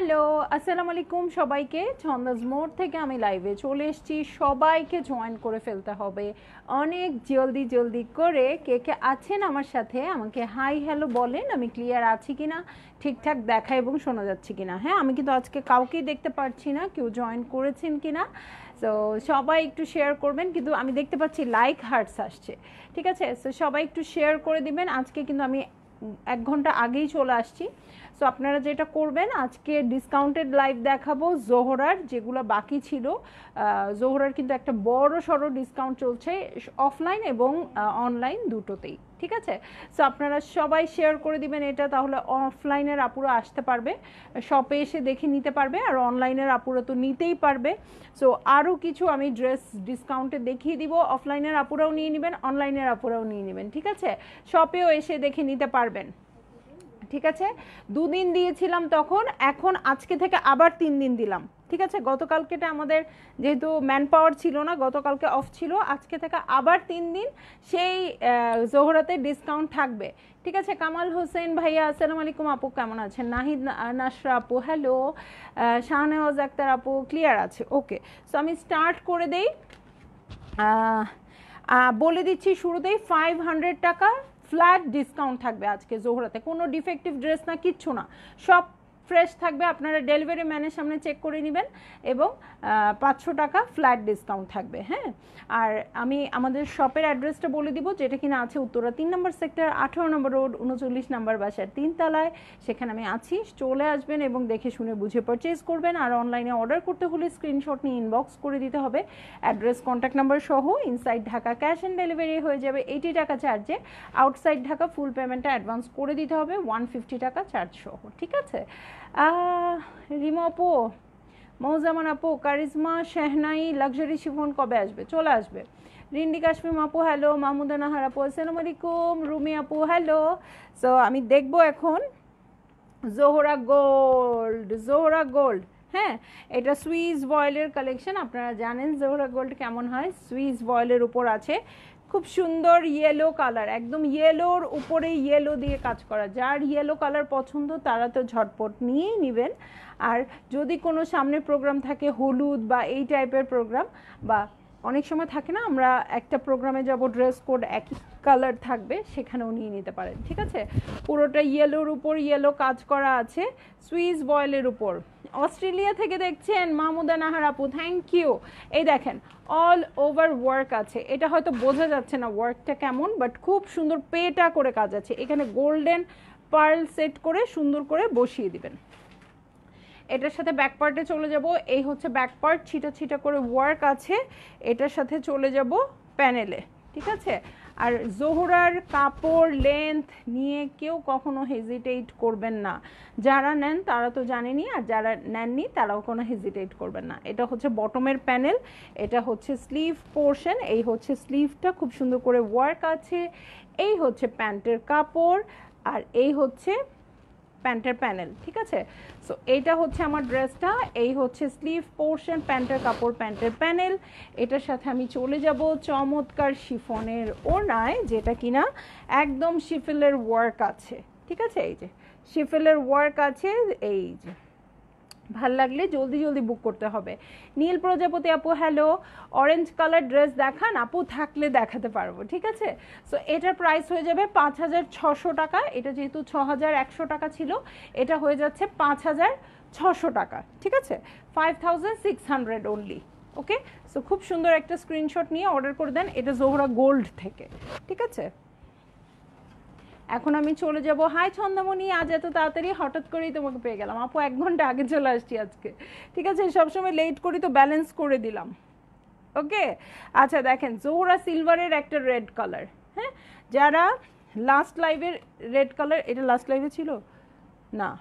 Hello, আসসালামু আলাইকুম সবাইকে। ছন্দাস মোড থেকে আমি লাইভে চলে এসেছি। সবাইকে জয়েন করে ফেলতে হবে অনেক জলদি জলদি করে। কে কে আছেন আমার সাথে আমাকে হাই হ্যালো বলেন, আমি ক্লিয়ার আছি কিনা, ঠিকঠাক দেখা এবং শোনা যাচ্ছে কিনা। হ্যাঁ, আমি কিন্তু আজকে কাউকেই দেখতে পাচ্ছি না কেউ জয়েন করেছেন কিনা। তো সবাই একটু শেয়ার করবেন, কিন্তু আমি দেখতে পাচ্ছি লাইক হার্টস আসছে। ঠিক আছে, তো সবাই একটু শেয়ার করে দিবেন। আজকে কিন্তু আমি 1 ঘন্টা আগেই চলে আসছি। সো আপনারা যেটা করবেন, আজকে ডিসকাউন্টেড লাইভ দেখাবো জোহরার, যেগুলো বাকি ছিল। জোহরার কিন্তু একটা বড় সড়ো ডিসকাউন্ট চলছে অফলাইন এবং অনলাইন দুটোতেই। ঠিক আছে, সো আপনারা সবাই শেয়ার করে দিবেন এটা, তাহলে অফলাইনের আপুরা আসতে পারবে, শপে এসে দেখে নিতে পারবে, আর অনলাইনের আপুরা তো নিতেই পারবে। সো আরও কিছু আমি ড্রেস ডিসকাউন্টে দেখিয়ে দিব, অফলাইনের আপুরাও নিয়ে নেবেন, অনলাইনের আপুরাও নিয়ে নেবেন। ঠিক আছে, শপেও এসে দেখে নিতে পারবেন। ঠিক আছে, 2 দিন দিয়েছিলাম তখন, এখন আজকে থেকে আবার 3 দিন দিলাম। ঠিক আছে, গতকালকেটা আমাদের যেহেতু ম্যান পাওয়ার ছিল না, গতকালকে অফ ছিল, আজকে থেকে আবার 3 দিন সেই জোহরাতে ডিসকাউন্ট থাকবে। ঠিক আছে, কামাল হোসেন ভাইয়া আসসালামু আলাইকুম, আপু কেমন আছেন? নাহিদ নাসরা আপু হ্যালো, শাহনেওয়াজ আক্তার আপু ক্লিয়ার আছে, ওকে। সো আমি স্টার্ট করে দেই, বলে দিচ্ছি শুরুতেই 500 টাকা ফ্ল্যাট ডিসকাউন্ট থাকবে আজকে জোহরাতে। কোনো ডিফেক্টিভ ড্রেস না, কিচ্ছু না, সব ফ্রেশ থাকবে। আপনারা ডেলিভারি ম্যানের সামনে চেক করে নেবেন, এবং 500 টাকা ফ্ল্যাট ডিসকাউন্ট থাকবে। হ্যাঁ, আর আমি আমাদের শপের অ্যাড্রেসটা বলে দিব, যেটা কিনা আছে উত্তরা 3 নম্বর সেক্টর, 18 নম্বর রোড, 39 নম্বর বাসার 3 তলায়। সেখানে আমি আছি, চলে আসবেন এবং দেখে শুনে বুঝে পারচেজ করবেন। আর অনলাইনে অর্ডার করতে হলে স্ক্রিনশট নিয়ে ইনবক্স করে দিতে হবে, অ্যাড্রেস কন্ট্যাক্ট নাম্বার সহ। Inside Dhaka cash on delivery হয়ে যাবে 80 টাকা চার্জে, আউটসাইড ঢাকা ফুল পেমেন্টটা অ্যাডভান্স করে দিতে হবে 150 টাকা চার্জ সহ। ঠিক আছে, রিমো আপু, মৌজামান আপু, কারিজমা, শেহনাই, লাক্সারি শিফন কবে আসবে? চলে আসবে। রিন্ডি কাশ্মীম আপু হ্যালো, মাহমুদা নাহার আপু আসসালামু আলাইকুম, রুমি আপু হ্যালো। সো আমি দেখবো এখন জোহরা গোল্ড, জোহরা গোল্ড। হ্যাঁ, এটা সুইস বয়েলের কালেকশন। আপনারা জানেন জোহরা গোল্ড কেমন হয়, সুইস বয়েলের উপর আছে, খুব সুন্দর ইয়েলো কালার, একদম ইয়েলোর উপরে ইয়েলো দিয়ে কাজ করা। যার ইয়েলো কালার পছন্দ তারা তো ঝটপট নিয়েই নেবেন। আর যদি কোনো সামনে প্রোগ্রাম থাকে, হলুদ বা এই টাইপের প্রোগ্রাম, বা অনেক সময় থাকে না আমরা একটা প্রোগ্রামে যাব ড্রেস কোড একই কালার থাকবে, সেখানেও নিয়ে নিতে পারেন। ঠিক আছে, পুরোটা ইয়েলোর উপর ইয়েলো কাজ করা আছে, সুইস বয়েলের উপর। অস্ট্রেলিয়া থেকে দেখছেন মাহমুদা নাহার আপু, থ্যাংক ইউ। এই দেখেন অল ওভার ওয়ার্ক আছে, এটা হয়তো বোঝা যাচ্ছে না ওয়ার্কটা কেমন, বাট খুব সুন্দর পেটা করে কাজ আছে। এখানে গোল্ডেন পার্ল সেট করে সুন্দর করে বসিয়ে দিবেন। এটার সাথে ব্যাক পার্টে চলে যাব, এই হচ্ছে ব্যাক পার্ট, ছিটা ছিটা করে ওয়ার্ক আছে। এটার সাথে চলে যাব প্যানেলে। ঠিক আছে, আর জোহরার কাপড় লেন্থ নিয়ে কেউ কখনো হেজিটেট করবেন না। যারা নেন তারা তো জানেনই, আর যারা নেননি তারাও কোনো হেজিটেট করবেন না। এটা হচ্ছে বটমের প্যানেল, এটা হচ্ছে স্লিভ পোর্শন, এই হচ্ছে স্লিভটা, খুব সুন্দর করে ওয়ার্ক আছে। এই হচ্ছে প্যান্টের কাপড়, আর এই হচ্ছে প্যান্টের প্যানেল। ঠিক আছে, সো এইটা হচ্ছে আমার ড্রেসটা, এই হচ্ছে স্লিভ পোর্শন, প্যান্টের কাপড়, প্যান্টের প্যানেল। এটার সাথে আমি চলে যাব চমৎকার শিফনের ওড়নায়, যেটা কিনা একদম শিফেলের ওয়ার্ক আছে। ঠিক আছে, এই যে শিফেলের ওয়ার্ক আছে, এই যে ভাল লাগলে জলদি জলদি বুক করতে হবে। নীল প্রজাপতি আপু হ্যালো, অরেঞ্জ কালার ড্রেস দেখান আপু, থাকলে দেখাতে পারবো। ঠিক আছে, সো এটার প্রাইস হয়ে যাবে 5600 টাকা। এটা যেহেতু 6100 টাকা ছিল, এটা হয়ে যাচ্ছে 5600 টাকা। ঠিক আছে, 5600 অনলি। ওকে, সো খুব সুন্দর একটা স্ক্রিনশট নিয়ে অর্ডার করে দেন, এটা জোহরা গোল্ড থেকে। ঠিক আছে, এখন আমি চলে যাব। হাই ছন্দামণি, আজ এত তাড়াতাড়ি হঠাৎ করেই তোমাকে পেয়ে গেলাম আপু, 1 ঘন্টা আগে চলে আসছি আজকে। ঠিক আছে, সবসময় লেট করি তো ব্যালেন্স করে দিলাম। ওকে, আচ্ছা দেখেন জোহরা সিলভারের একটা রেড কালার। হ্যাঁ, যারা লাস্ট লাইভের রেড কালার, এটা লাস্ট লাইভে ছিল না,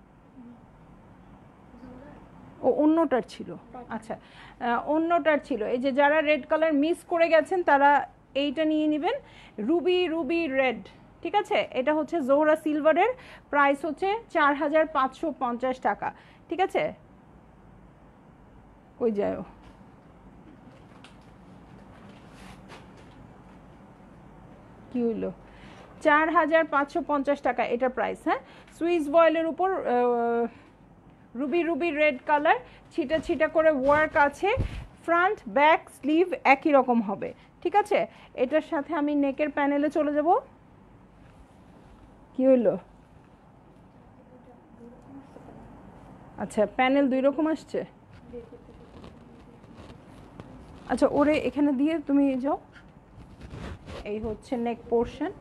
ও অন্যটার ছিল। আচ্ছা, অন্যটার ছিল। এই যে যারা রেড কালার মিস করে গেছেন তারা এইটা নিয়ে নেবেন, রুবি রুবি রেড। ঠিক আছে, এটা হচ্ছে জোহরা সিলভারের, প্রাইস হচ্ছে 4550 টাকা। ঠিক আছে, কই যায় কি হইলো, 4550 টাকা এটা প্রাইস। হ্যাঁ, সুইস বয়েলের উপর রুবি রুবি রেড কালার, ছিটা ছিটা করে ওয়ার্ক আছে, ফ্রন্ট ব্যাক স্লিভ একই রকম হবে, ঠিক আছে। এটার সাথে আমি নেকের প্যানেলে চলে যাব। কি হইলো? আচ্ছা, প্যানেল দুই রকম আসছে। আচ্ছা, ওরে এখানে দিয়ে তুমি যাও। এই হচ্ছে নেক পোর্শন।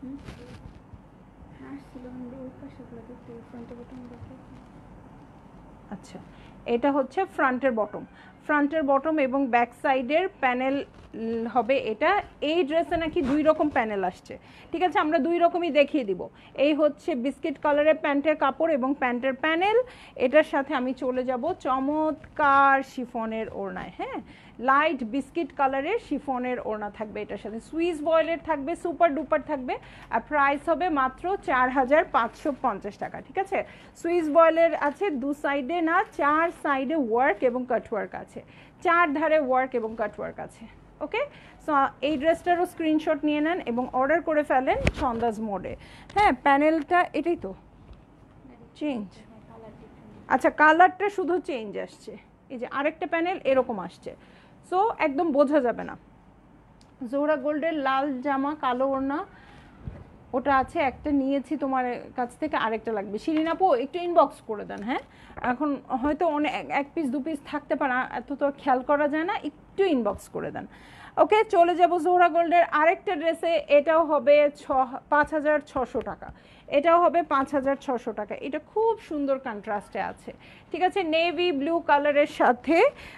আচ্ছা, এটা হচ্ছে ফ্রন্টের বটম, ফ্রন্টের বটম এবং ব্যাক সাইডের প্যানেল হবে এটা। এই ড্রেসে নাকি দুই রকম প্যানেল আসছে, ঠিক আছে, আমরা দুই রকমই দেখিয়ে দিব। এই হচ্ছে বিস্কিট কালারের প্যান্টের কাপড় এবং প্যান্টের প্যানেল। এটার সাথে আমি চলে যাব চমৎকার শিফনের ওড়নায়, হ্যাঁ, লাইট বিস্কিট কালারের শিফনের ওড়না থাকবে এটার সাথে, সুইস বয়েলের থাকবে, সুপার ডুপার থাকবে। আর প্রাইস হবে মাত্র 4550 টাকা, ঠিক আছে। সুইস বয়েলের আছে দু সাইডে, না 4 সাইডে ওয়ার্ক এবং কাটওয়ার্ক আছে, 4 ধারে ওয়ার্ক এবং কাটওয়ার্ক আছে। ওকে, সো এই ড্রেসটারও স্ক্রিনশট নিয়ে নেন এবং অর্ডার করে ফেলেন ছন্দাস মোডে। হ্যাঁ, প্যানেলটা এটাই তো চেঞ্জ, আচ্ছা কালারটা শুধু চেঞ্জ আসছে, এই যে আরেকটা প্যানেল এরকম আসছে, সো একদম বোঝা যাবে না। জোহরা গোল্ডের লাল জামা কালো ওড়না ওটা আছে, একটা নিয়েছি তোমার কাছ থেকে, আরেকটা লাগবে। শিরিন আপু একটু ইনবক্স করে দেন, হ্যাঁ, এখন হয়তো অনেক এক পিস দু পিস থাকতে পারে, এত তো খেয়াল করা যায় না, একটু ইনবক্স করে দেন। ওকে, চলে যাব জোহরা গোল্ডের আরেকটা ড্রেসে। এটাও হবে 5600 টাকা, এটাও হবে 5600 টাকা। এটা খুব সুন্দর কন্ট্রাস্টে আছে, ঠিক আছে, নেভি ব্লু কালারের সাথে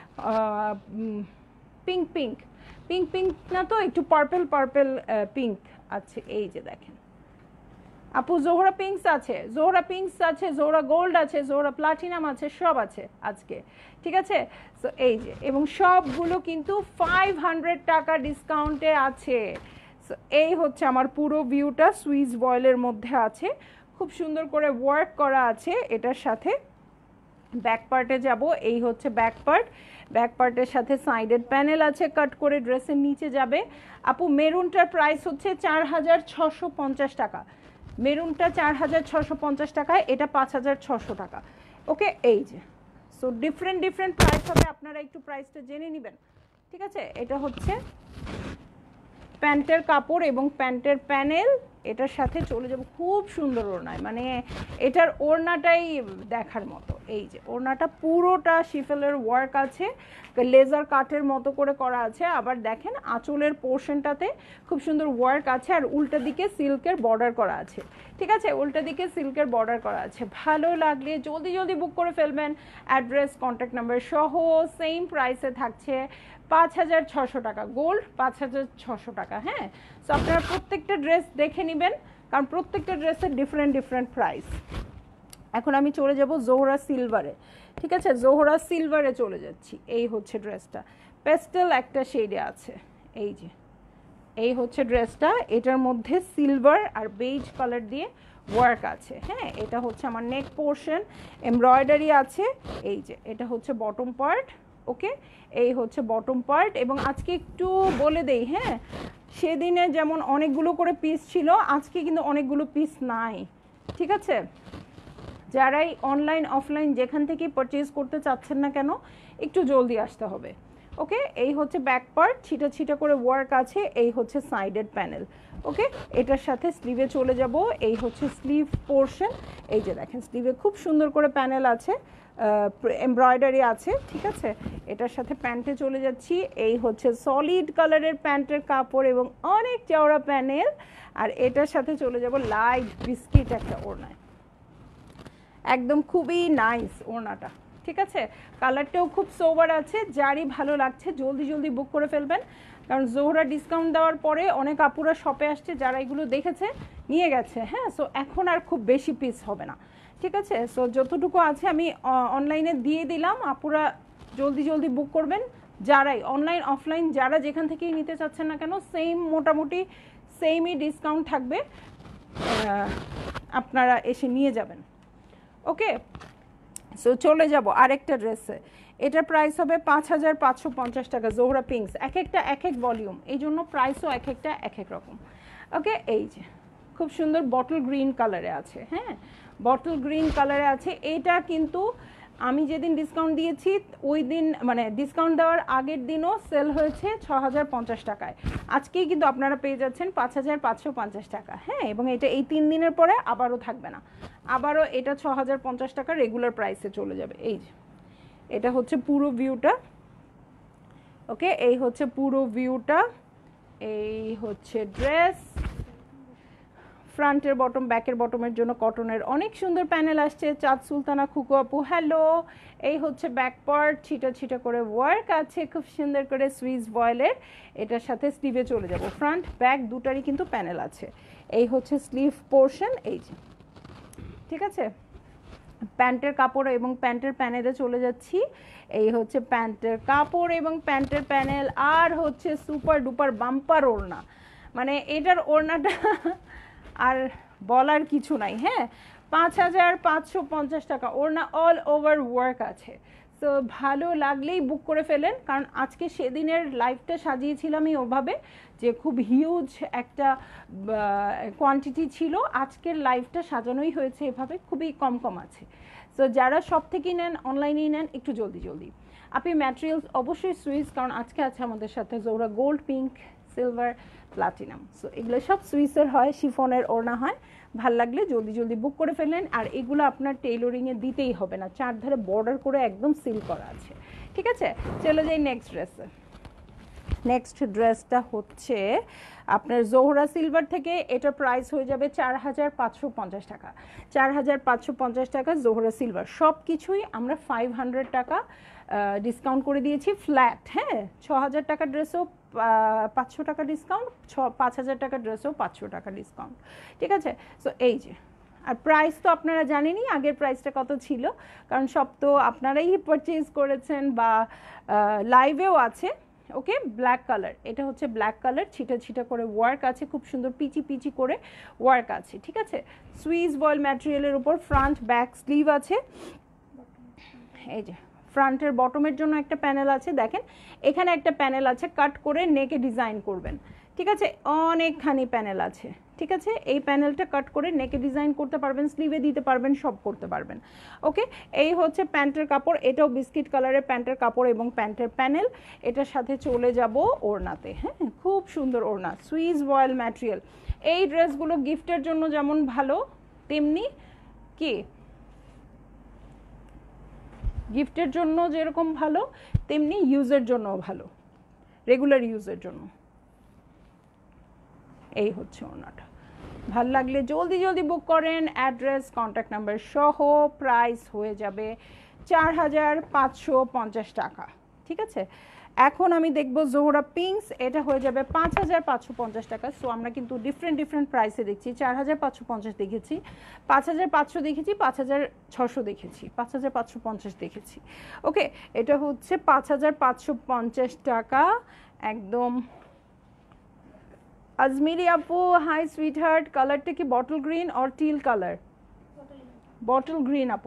পিঙ্ক পিঙ্ক পিঙ্ক পিঙ্ক না তো একটু পার্পল পার্পল পিঙ্ক আছে। এই যে দেখেন আপু, জোহরা পিঙ্কস আছে, জোহরা পিঙ্কস আছে, জোহরা গোল্ড আছে, জোহরা প্লাটিনাম আছে, সব আছে আজকে, ঠিক আছে। সো এই যে, এবং সবগুলো কিন্তু 500 টাকা ডিসকাউন্টে আছে। সো এই হচ্ছে আমার পুরো ভিউটা, সুইস বয়েলের মধ্যে আছে, খুব সুন্দর করে ওয়ার্ক করা আছে এটার সাথে। ব্যাক পার্টে যাব, এই হচ্ছে ব্যাক পার্ট, ব্যাক পার্টের সাথে সাইডের প্যানেল আছে, কাট করে ড্রেসের নিচে যাবে। আপু মেরুনটার প্রাইস হচ্ছে 4650 টাকা, মেরুনটা 4650 টাকায়, এটা 5600 টাকা। ওকে, এই যে, সো ডিফারেন্ট ডিফারেন্ট প্রাইস হবে, আপনারা একটু প্রাইসটা জেনে নেবেন, ঠিক আছে। এটা হচ্ছে প্যান্টের কাপড় এবং প্যান্টের প্যানেল, এটার সাথে চলে যাব খুব সুন্দর ওড়নায়, মানে এটার ওড়নাটাই দেখার মতো। এই যে ওড়নাটা পুরোটা শিফেলের ওয়ার্ক আছে, লেজার কাটের মতো করে করা আছে, আবার দেখেন আঁচলের পোর্শনটাতে খুব সুন্দর ওয়ার্ক আছে, আর উল্টা দিকে সিল্কের বর্ডার করা আছে, ঠিক আছে, উল্টা দিকে সিল্কের বর্ডার করা আছে। ভালো লাগলে জলদি জলদি বুক করে ফেলবেন, অ্যাড্রেস কন্ট্যাক্ট নাম্বার সহ সেম প্রাইসে থাকছে 5600 টাকা, গোল্ড 5600 টাকা। হ্যাঁ, সো আপনারা প্রত্যেকটা ড্রেস দেখে নেবেন, কারণ প্রত্যেকটা ড্রেসের ডিফারেন্ট ডিফারেন্ট প্রাইস। এখন আমি চলে যাব জোহরা সিলভারে, ঠিক আছে, জোহরা সিলভারে চলে যাচ্ছি। এই হচ্ছে ড্রেসটা, পেস্টেল একটা শেডে আছে, এই যে এই হচ্ছে ড্রেসটা, এটার মধ্যে সিলভার আর বেজ কালার দিয়ে ওয়ার্ক আছে। হ্যাঁ, এটা হচ্ছে আমার নেক পোর্শন, এমব্রয়ডারি আছে। এই যে এটা হচ্ছে বটম পার্ট, ওকে, এই হচ্ছে বটম পার্ট। এবং আজকে একটু বলে দেই, হ্যাঁ, সেদিনে যেমন অনেকগুলো করে পিস ছিল, আজকে কিন্তু অনেকগুলো পিস নাই, ঠিক আছে। যারাই অনলাইন অফলাইন যেখান থেকেই পারচেজ করতে চাচ্ছেন না কেন, একটু জলদি আসতে হবে। ওকে, এই হচ্ছে ব্যাক পার্ট, ছিটা ছিটা করে ওয়ার্ক আছে, এই হচ্ছে সাইডের প্যানেল। ওকে, এটার সাথে স্লিভে চলে যাব, এই হচ্ছে স্লিভ পোর্শন। এই যে দেখেন স্লিভে খুব সুন্দর করে প্যানেল আছে, এমব্রয়ডারি আছে, ঠিক আছে। এটার সাথে প্যান্টে চলে যাচ্ছি, এই হচ্ছে সলিড কালারের প্যান্টের কাপড় এবং অনেক চওড়া প্যানেল। আর এটার সাথে চলে যাব লাইট বিস্কিট একটা ওড়নায়, একদম খুবই নাইস ওড়নাটা, ঠিক আছে। কালারটাও খুব সোবার আছে, যারই ভালো লাগছে জলদি জলদি বুক করে ফেলবেন, কারণ জোহরা ডিসকাউন্ট দেওয়ার পরে অনেক আপুরা শপে আসছে, যারা এগুলো দেখেছে নিয়ে গেছে। হ্যাঁ, সো এখন আর খুব বেশি পিস হবে না, ঠিক আছে। সো যতটুকু আছে আমি অনলাইনে দিয়ে দিলাম, আপুরা জলদি জলদি বুক করবেন। যারাই অনলাইন অফলাইন যারা যেখান থেকেই নিতে চাচ্ছেন না কেন, সেম মোটামুটি সেমই ডিসকাউন্ট থাকবে, আপনারা এসে নিয়ে যাবেন। ওকে, সো চলে যাব আরেকটা ড্রেসে, এটার প্রাইস হবে 5550 টাকা। জোহরা পিঙ্কস, এক একটা এক এক ভলিউম, এই জন্য প্রাইসও এক একটা এক এক রকম। ওকে, এই যে খুব সুন্দর বটল গ্রিন কালারে আছে। হ্যাঁ, বটল গ্রিন কালারে আছে, এইটা কিন্তু আমি যেদিন ডিসকাউন্ট দিয়েছি ওই দিন মানে ডিসকাউন্ট দেওয়ার আগের দিনও সেল হয়েছে ৬০৫০ টাকায়, আজকেই কিন্তু আপনারা পেয়ে যাচ্ছেন ৫৫৫০ টাকা। হ্যাঁ, এবং এটা এই 3 দিনের পরে আবারও থাকবে না, আবারও এটা ৬০৫০ টাকা রেগুলার প্রাইসে চলে যাবে। এই যে এটা হচ্ছে পুরো ভিউটা, ওকে, এই হচ্ছে পুরো ভিউটা, এই হচ্ছে ড্রেস। ফ্রন্টের বটম ব্যাকের বটমের জন্য কটনের অনেক সুন্দর প্যানেল আসছে। চাঁদ সুলতানা খুকু আপু হ্যালো। এই হচ্ছে ব্যাক পার্ট, ছিটা ছিটা করে ওয়ার্ক আছে খুব সুন্দর করে সুইস ভয়েলের, এটার সাথে স্লিভে চলে যাব। ফ্রন্ট ব্যাক দুটারই কিন্তু প্যানেল আছে। এই হচ্ছে স্লিভ পোর্শন, এই যে, ঠিক আছে। প্যান্টের কাপড় এবং প্যান্টের প্যানেলে চলে যাচ্ছি। এই হচ্ছে প্যান্টের কাপড় এবং প্যান্টের প্যানেল, আর হচ্ছে সুপার ডুপার বাম্পার ওড়না, মানে এটার ওড়নাটা আর বলার কিছু নাই। হ্যাঁ, ৫৫৫০ টাকা ওড়না, অল ওভার ওয়ার্ক আছে। তো ভালো লাগলেই বুক করে ফেলেন, কারণ আজকে সেদিনের লাইভটা সাজিয়েছিলামই ওভাবে যে খুব হিউজ একটা কোয়ান্টিটি ছিল, আজকের লাইভটা সাজানোই হয়েছে এভাবে, খুবই কম কম আছে। তো যারা সব থেকেই নেন, অনলাইনেই নেন, একটু জলদি জলদি। আপনি ম্যাটেরিয়ালস অবশ্যই সুইস, কারণ আজকে আছে আমাদের সাথে জোহরা gold, pink, silver, platinum. So এগুলো সব সুইসের হয়, শিফনের ওড়না হয়। ভাল লাগলে জলদি জলদি বুক করে ফেললেন। আর এগুলো আপনার টেইলরিংয়ে দিতেই হবে না, চারধারে বর্ডার করে একদম সিল করা আছে, ঠিক আছে। চলে যাই নেক্সট ড্রেসে। নেক্সট ড্রেসটা হচ্ছে আপনার জোহরা সিলভার থেকে, এটা প্রাইস হয়ে যাবে ৪৫৫০ টাকা। ৪৫৫০ টাকা জোহরা সিলভার। সব কিছুই আমরা 500 টাকা ডিসকাউন্ট করে দিয়েছি ফ্ল্যাট। হ্যাঁ, ৬০০০ টাকার ড্রেসও ৫০০ টাকা ডিসকাউন্ট, ৫০০০ টাকার ড্রেসও ৫০০ টাকা ডিসকাউন্ট, ঠিক আছে। সো এই যে, আর প্রাইস তো আপনারা জানেনই আগের প্রাইসটা কত ছিল, কারণ সব তো আপনারাই পারচেজ করেছেন বা লাইভেও আছে। ওকে, ব্ল্যাক কালার, এটা হচ্ছে ব্ল্যাক কালার, ছিটা ছিটা করে ওয়ার্ক আছে, খুব সুন্দর পিচি পিচি করে ওয়ার্ক আছে, ঠিক আছে। সুইস বয়েল ম্যাটেরিয়ালের উপর ফ্রন্ট ব্যাক স্লিভ আছে। এই যে ফ্রন্টের বটমের জন্য একটা প্যানেল আছে, দেখেন এখানে একটা প্যানেল আছে, কাট করে নেকে ডিজাইন করবেন, ঠিক আছে। অনেকখানি প্যানেল আছে, ঠিক আছে। এই প্যানেলটা কাট করে নেকে ডিজাইন করতে পারবেন, স্লিভে দিতে পারবেন, সব করতে পারবেন। ওকে, এই হচ্ছে প্যান্টের কাপড়, এটাও বিস্কিট কালারের প্যান্টের কাপড় এবং প্যান্টের প্যানেল। এটার সাথে চলে যাব ওড়নাতে। হ্যাঁ, খুব সুন্দর ওড়না, সুইস ভয়েল ম্যাটেরিয়াল। এই ড্রেসগুলো গিফটের জন্য যেমন ভালো, তেমনি কি গিফটের জন্য যেরকম ভালো, তেমনি ইউজের জন্যও ভালো, রেগুলার ইউজের জন্য। এই হচ্ছে ওড়নাটা। ভাল লাগলে জলদি জলদি বুক করেন, অ্যাড্রেস কন্ট্যাক্ট নাম্বার সহ। প্রাইস হয়ে যাবে ৪৫৫০ টাকা, ঠিক আছে। এখন আমি দেখব জোহরা পিঙ্কস, এটা হয়ে যাবে ৫৫৫০ টাকা। সো আমরা কিন্তু ডিফারেন্ট ডিফারেন্ট প্রাইসে দেখছি। ৪৫৫০ দেখেছি, ৫৫০০ দেখেছি, ৫৬০০ দেখেছি, ৫৫৫০ দেখেছি। ওকে, এটা হচ্ছে ৫৫৫০ টাকা একদম। আজমিরি আপু হাই সুইট হার্ট, কালারটা কি bottle green or teal colour? Bottle green আপু,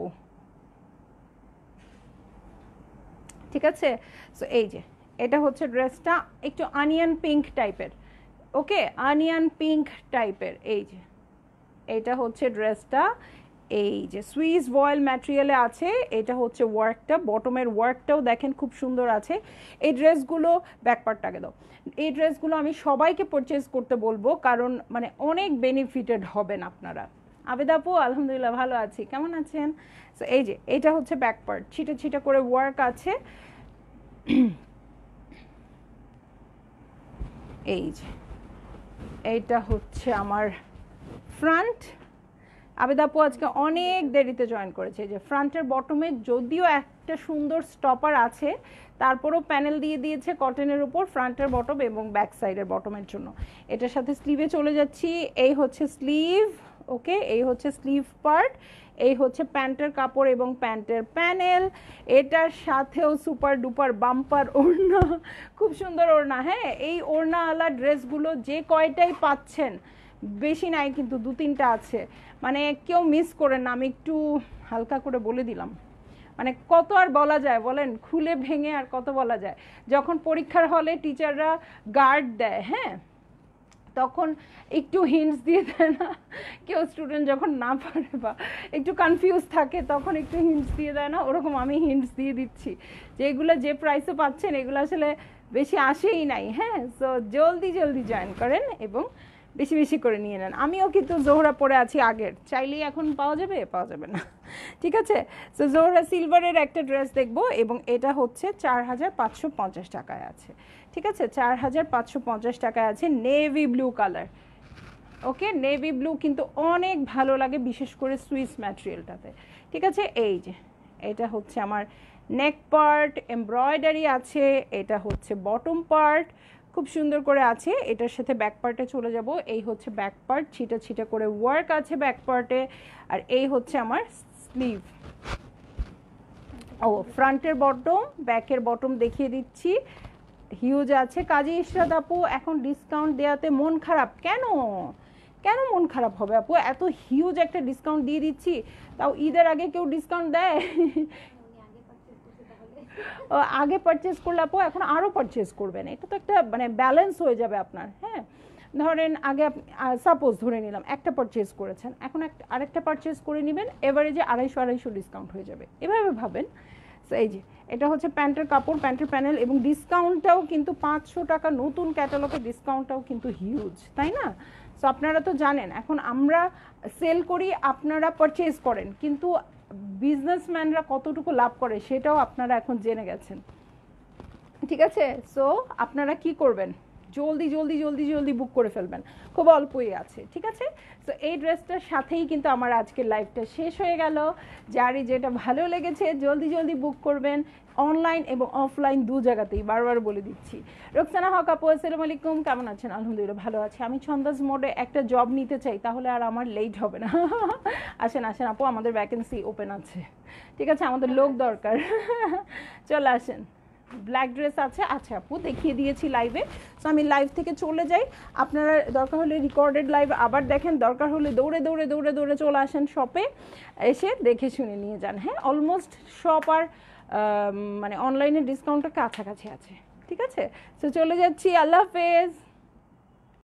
ঠিক আছে। সো এই যে, এটা হচ্ছে ড্রেসটা একটু অনিয়ন পিঙ্ক টাইপের, ওকে, অনিয়ন পিঙ্ক টাইপের। এই যে, এটা হচ্ছে ড্রেসটা, এই যে সুইস ভয়েল ম্যাটেরিয়ালে আছে। এটা হচ্ছে ওয়ার্কটা, বটমের ওয়ার্কটাও দেখেন খুব সুন্দর আছে। এই ড্রেসগুলো ব্যাকপার্টটাকে দাও, এই ড্রেসগুলো আমি সবাইকে পারচেজ করতে বলবো, কারণ মানে অনেক বেনিফিটেড হবেন আপনারা। আবেদ আপু আলহামদুলিল্লাহ ভালো আছি, কেমন আছেন? সো এই যে, এটা হচ্ছে ব্যাকপার্ট, ছিটা ছিটা করে ওয়ার্ক আছে। এই যে, এইটা হচ্ছে আমার ফ্রন্ট। আবেদ আপু আজকে অনেক দেরিতে জয়েন করেছে। যে ফ্রন্টের বটমে যদিও একটা সুন্দর স্টপার আছে, তারপরও প্যানেল দিয়ে দিয়েছে কটনের উপর ফ্রন্টের বটম এবং ব্যাক সাইডের বটমের জন্য। এটার সাথে স্লিভে চলে যাচ্ছি। এই হচ্ছে স্লিভ, ওকে, এই হচ্ছে স্লিভ পার্ট। এই হচ্ছে প্যান্টের কাপড় এবং প্যান্টের প্যানেল। এটার সাথেও সুপার ডুপার বাম্পার ওড়না, খুব সুন্দর ওড়না। হ্যাঁ, এই ওড়নাওয়ালা ড্রেসগুলো যে কয়টাই পাচ্ছেন, বেশি নাই কিন্তু 2-3টা আছে, মানে কেউ মিস করেন না। আমি একটু হালকা করে বলে দিলাম, মানে কত আর বলা যায় বলেন, খুলে ভেঙে আর কত বলা যায়। যখন পরীক্ষার হলে টিচাররা গার্ড দেয়, হ্যাঁ, তখন একটু হিন্টস দিয়ে দেয় না কেউ স্টুডেন্ট যখন না পারে বা একটু কনফিউজ থাকে তখন একটু হিন্টস দিয়ে দেয় না, ওরকম আমি হিন্টস দিয়ে দিচ্ছি যে এগুলো যে প্রাইসে পাচ্ছেন এগুলো আসলে বেশি আসেই নাই। হ্যাঁ, সো জলদি জলদি জয়েন করেন এবং বেশি বেশি করে নিয়ে নেন। আমিও কিন্তু জোহরা পরে আছি আগের, চাইলেই এখন পাওয়া যাবে না, ঠিক আছে। সো জোহরা সিলভারের একটা ড্রেস দেখবো এবং এটা হচ্ছে 4550 টাকায় আছে, ঠিক আছে, 4550 টাকায় আছে, navy blue colour. Okay, navy blue কিন্তু অনেক ভালো লাগে, বিশেষ করে সুইস ম্যাটেরিয়ালটাতে, ঠিক আছে। এই যে এটা হচ্ছে আমার নেক পার্ট, এমব্রয়ডারি আছে, এটা হচ্ছে বটম পার্ট, খুব সুন্দর করে আছে। এটার সাথে ব্যাক পার্টে চলে যাব, এই হচ্ছে ব্যাক পার্ট, ছিটা ছিটা করে ওয়ার্ক আছে ব্যাক পার্টে, আর এই হচ্ছে আমার স্লিভ। ও ফ্রন্টের বটম, ব্যাকের বটম দেখিয়ে দিচ্ছি, হিউজ আছে। কাজী ইশরাত আপু, এখন ডিসকাউন্ট দেওয়াতে মন খারাপ কেন? কেন মন খারাপ হবে আপু, এত হিউজ একটা ডিসকাউন্ট দিয়ে দিচ্ছি, তাও ঈদের আগে কেউ ডিসকাউন্ট দেয়? আগে পারচেস করলে আপু এখন আরও পারচেস করবেন, এটা তো একটা মানে ব্যালেন্স হয়ে যাবে আপনার। হ্যাঁ, ধরেন আগে সাপোজ ধরে নিলাম একটা পারচেস করেছেন, এখন আরেকটা পারচেস করে নেবেন, এভারেজে 250 ডিসকাউন্ট হয়ে যাবে, এভাবে ভাবেন। সো এই যে এটা হচ্ছে প্যান্টের কাপড়, প্যান্টের প্যানেল, এবং ডিসকাউন্টটাও কিন্তু 500 টাকা, নতুন ক্যাটালগের ডিসকাউন্টটাও কিন্তু হিউজ, তাই না? সো আপনারা তো জানেন এখন আমরা সেল করি, আপনারা পারচেস করেন, কিন্তু বিজনেসম্যানরা কতটুকু লাভ করে সেটাও আপনারা এখন জেনে গেছেন, ঠিক আছে। সো আপনারা কি করবেন, জলদি জলদি জলদি জলদি বুক করে ফেলবেন, খুব অল্পই আছে, ঠিক আছে। সো এই ড্রেসটার সাথেই কিন্তু আমার আজকের লাইফটা শেষ হয়ে গেল। যারই যেটা ভালো লেগেছে জলদি জলদি বুক করবেন, অনলাইন এবং অফলাইন দু জায়গাতেই, বারবার বলে দিচ্ছি। রোকসানা হক আপু, আসসালামু আলাইকুম, কেমন আছেন? আলহামদুলিল্লাহ ভালো আছি। আমি ছন্দাস মোডে একটা জব নিতে চাই, তাহলে আর আমার লেট হবে না। আসেন আসেন আপু, আমাদের ভ্যাকেন্সি ওপেন আছে, ঠিক আছে, আমাদের লোক দরকার। চলে আসেন। ব্ল্যাক ড্রেস আছে, আচ্ছা আপু দেখিয়ে দিয়েছি লাইভে, সো আমি লাইভ থেকে চলে যাই। আপনারা দরকার হলে রেকর্ডেড লাইভ আবার দেখেন, দরকার হলে দৌড়ে দৌড়ে দৌড়ে দৌড়ে চলে আসেন শপে, এসে দেখে শুনে নিয়ে যান। হ্যাঁ, অলমোস্ট শপ আর মানে অনলাইনে ডিসকাউন্টটা কাছাকাছি আছে, ঠিক আছে। সো চলে যাচ্ছি, আল্লাহ হাফেজ।